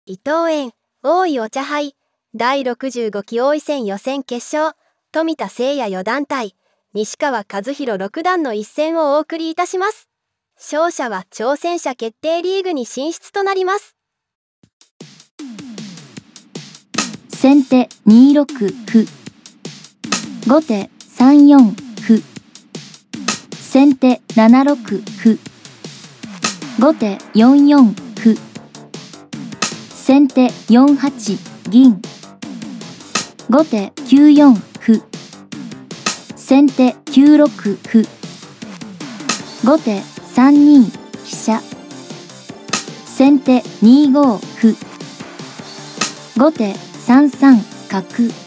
伊藤園、大井お茶杯、第65期王位戦予選決勝、富田誠也四段対、西川和弘六段の一戦をお送りいたします。勝者は挑戦者決定リーグに進出となります。 先手2六歩、後手3四歩、先手7六歩、後手4四歩、先手4八銀、後手9四歩、先手9六歩、後手3二飛車、先手2五歩、後手3三角、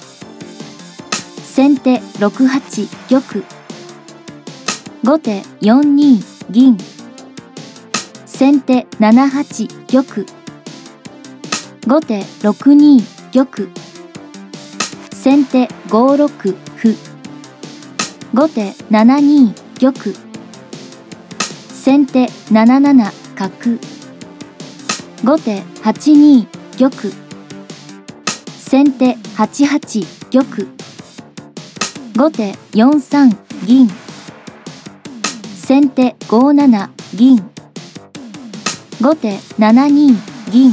先手6八玉、後手4二銀、先手7八玉、後手6二玉、先手5六歩、後手7二玉、先手7七角、後手8二玉、先手8八玉、後手4三銀、先手5七銀、後手7二銀、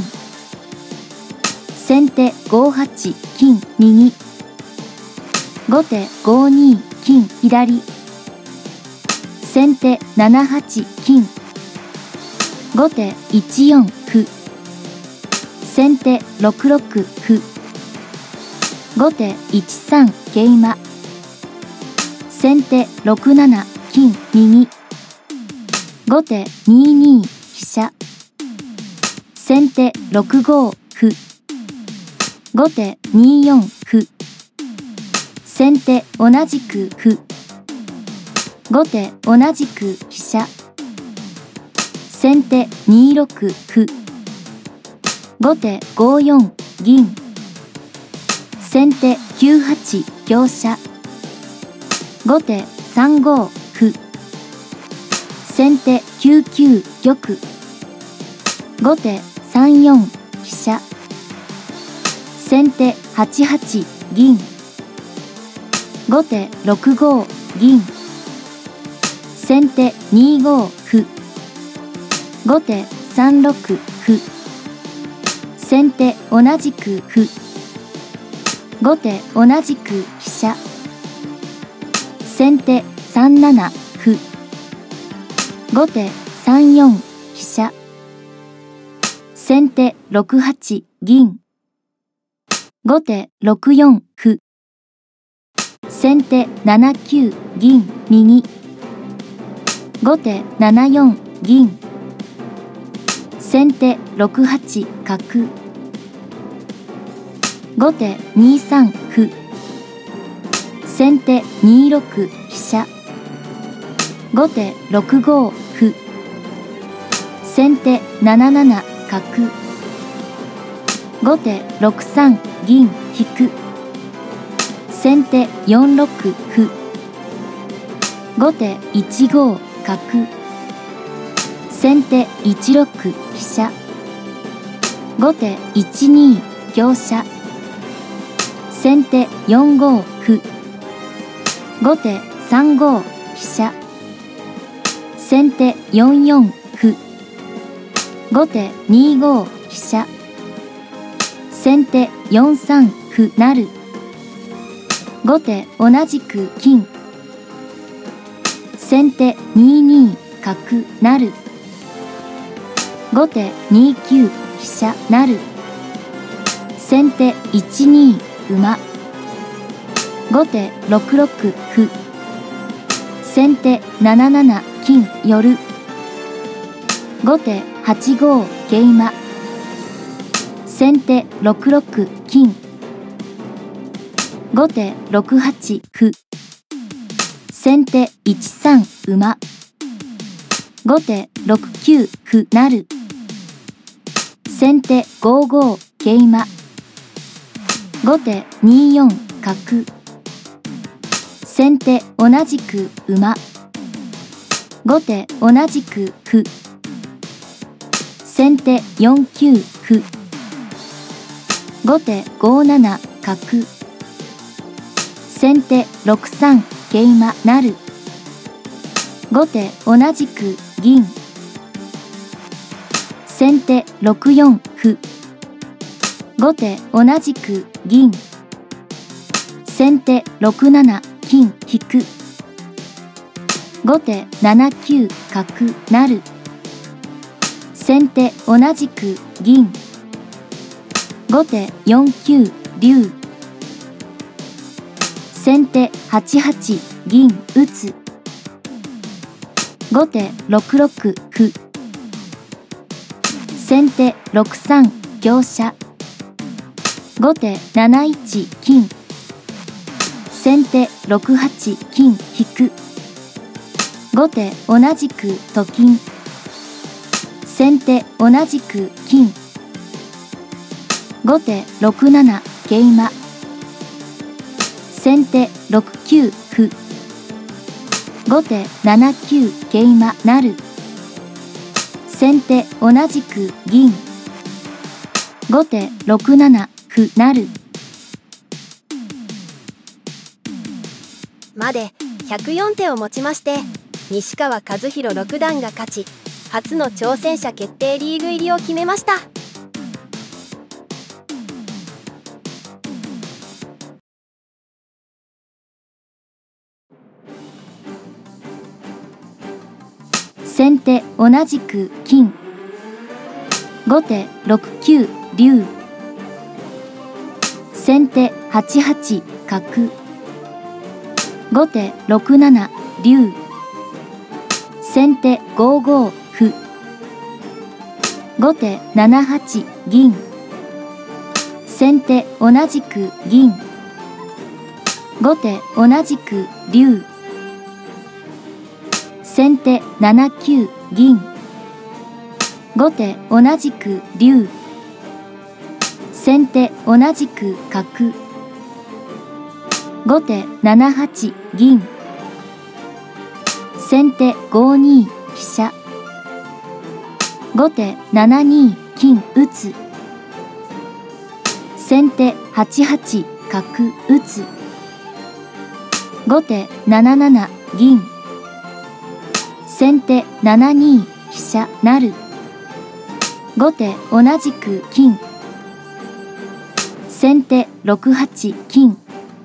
先手5八金右、後手5二金左、先手7八金、後手1四歩、先手6六歩、後手1三桂馬、先手6七金右、後手2二飛車、先手6五歩、後手2四歩、先手同じく歩、後手同じく飛車、先手2六歩、後手5四銀、先手9八香車、後手3五歩、先手9九玉、後手3四飛車、先手8八銀、後手6五銀、先手2五歩、後手3六歩、先手同じく歩、後手同じく飛車、先手3七歩、後手3四飛車、先手6八銀、後手6四歩、先手7九銀右、後手7四銀、先手6八角、後手2三歩、先手2六飛車、後手6五歩、先手7七角、後手6三銀引く、先手4六歩、後手1五角、先手1六飛車、後手1二香車、先手4五歩、後手3五飛車、先手4四歩、後手2五飛車、先手4三歩成、後手同じく金、先手2二角成、後手2九飛車成、先手1二馬、後手6六歩、先手7七金寄、後手8五桂馬、先手6六金、後手6八歩、先手1三馬、後手6九歩成、先手5五桂馬、後手2四角、先手同じく馬、後手同じく歩、先手4九歩、 後手5七角。先手6三桂馬成。後手同じく銀。先手6四歩。後手同じく銀。先手6七金引く。後手7九角成。先手同じく銀。後手4九竜。先手8八銀打つ。後手6六歩。先手6三香車。後手7一金。先手6八金引く。後手同じくと金。先手同じく金。後手6七桂馬。先手6九歩。後手7九桂馬成。先手同じく銀。後手6七歩成。 まで104手をもちまして西川和弘六段が勝ち、初の挑戦者決定リーグ入りを決めました。 先手同じく金。後手6九竜。先手8八角。後手6七竜。先手5五歩。後手7八銀。先手同じく銀。後手同じく竜。先手7九銀。後手同じく竜。先手同じく角。後手7八銀。先手5二飛車。後手7二金打つ。先手8八角打つ。後手7七銀。先手7二飛車成。後手同じく金。先手6八金。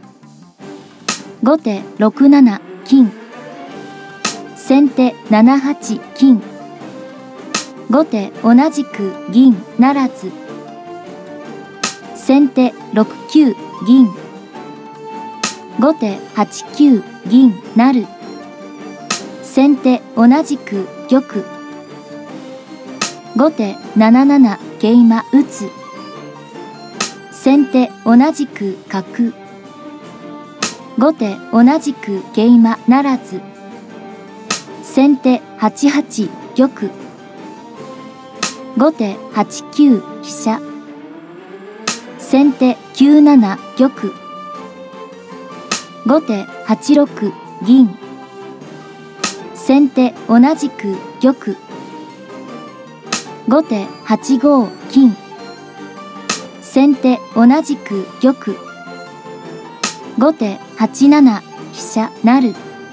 後手6七金。先手7八金。後手同じく銀ならず。先手6九銀。後手8九銀成。先手同じく玉。後手7七桂馬打つ。先手同じく角。後手同じく桂馬ならず。先手8八玉。後手8九飛車。先手9七玉。後手8六銀。先手同じく玉。後手8五金。先手同じく玉。後手8七飛車成。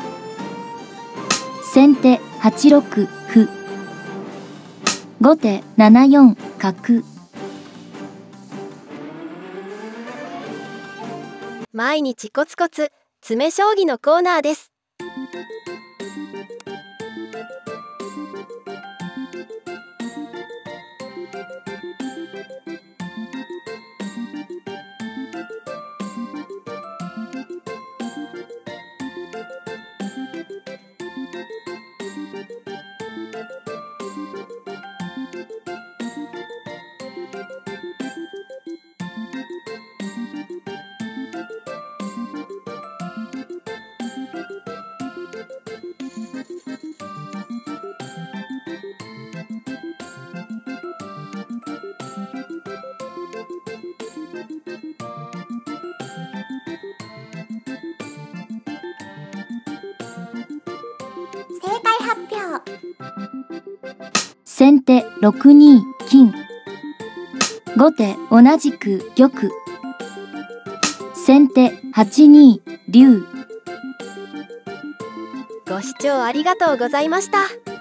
先手8六歩。後手7四角。 毎日コツコツ詰将棋のコーナーです。 正解発表。 先手6二金。後後手同じく玉。先手8二竜。 ご視聴ありがとうございました。